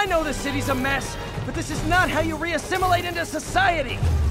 know the city's a mess, but this is not how you re-assimilate into society!